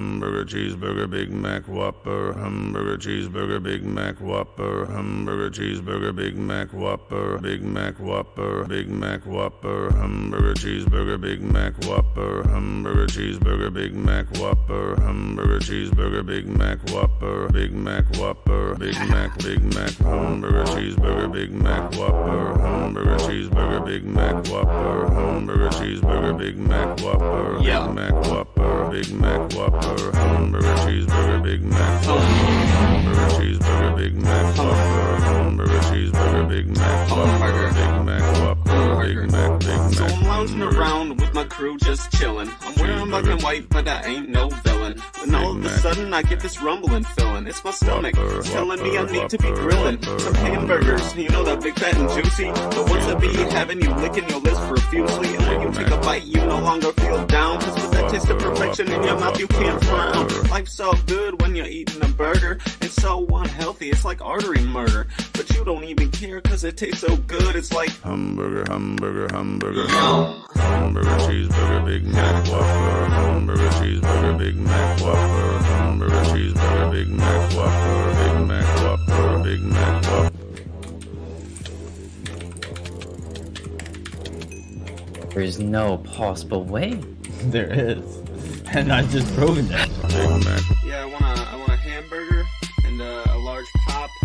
hamburger cheeseburger Big Mac Whopper, hamburger cheeseburger Big Mac Whopper, hamburger cheeseburger Big Mac Whopper, Big Mac Whopper, Big Mac Whopper, hamburger cheeseburger Big Mac Whopper, hamburger cheeseburger Big Mac Whopper, hamburger cheeseburger Big Mac Whopper, Big Mac Whopper, Big Mac hamburger cheeseburger Big Mac Whopper, hamburger cheeseburger Big Mac Whopper, hamburger cheeseburger Big Mac Whopper, Big Mac Whopper, Big Mac Whopper, hamburger cheeseburger Big Mac Whopper, hamburger cheeseburger Big Mac Whopper, hamburger cheeseburger Big Mac Whopper, Big Mac Whopper, Big Mac. So I'm lounging around with my crew just chilling. I'm wearing black and white, but I ain't no villain. When all of a sudden I get this rumbling feeling. It's my stomach, it's telling me I need to be grilling some hamburgers, you know, that big fat and juicy, the ones that be having you licking your lips profusely. And when you take a bite, you no longer feel down, cause with that taste of perfection in your mouth, you can't frown. Life's so good when you're eating a burger. It's so unhealthy, it's like artery murder. But you don't even care cause it tastes so good. It's like hamburger, hamburger, hamburger, hamburger cheeseburger Big Mac Whopper, hamburger cheeseburger Big Mac Whopper, hamburger cheeseburger Big Mac Whopper, Big Mac Whopper, Big Mac Whopper. There's no possible way. There is, and I just proven that. Big Mac. Yeah, I want a hamburger and a large pop